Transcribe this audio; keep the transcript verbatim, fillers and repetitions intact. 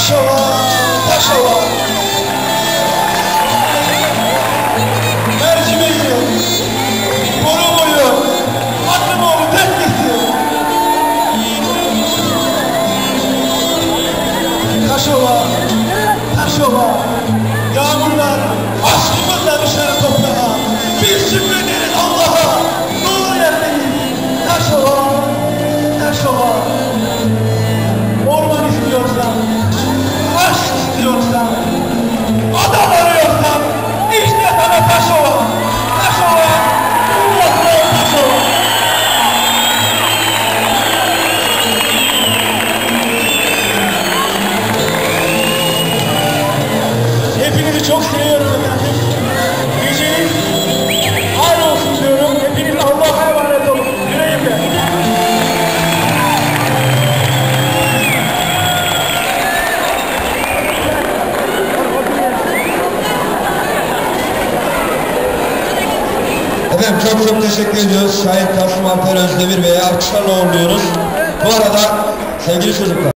Taşova, Taşova. Mercimeği, Boruboyu, Aklımoğlu teknesi. Taşova, Taşova. Yağmurlar aşkımızla düşer toprağa. Biz şükrederiz Allah'a. Nur yerdeyiz. Taşova, Taşova. Orman istiyorsan, aşk istiyorsan, adam arıyorsan, işte sana Taşova, Taşova, Taşova, Taşova. Hepinizi çok seviyorum efendim. Geceniz hayır olsun diyorum. Hepiniz Allah'a emanet olun. Yüreğimle. Efendim çok çok teşekkür ediyoruz. Şahin Kasım Alper Özdemir Bey'e alkışlarla uğurluyoruz. Bu arada sevgili çocuklar.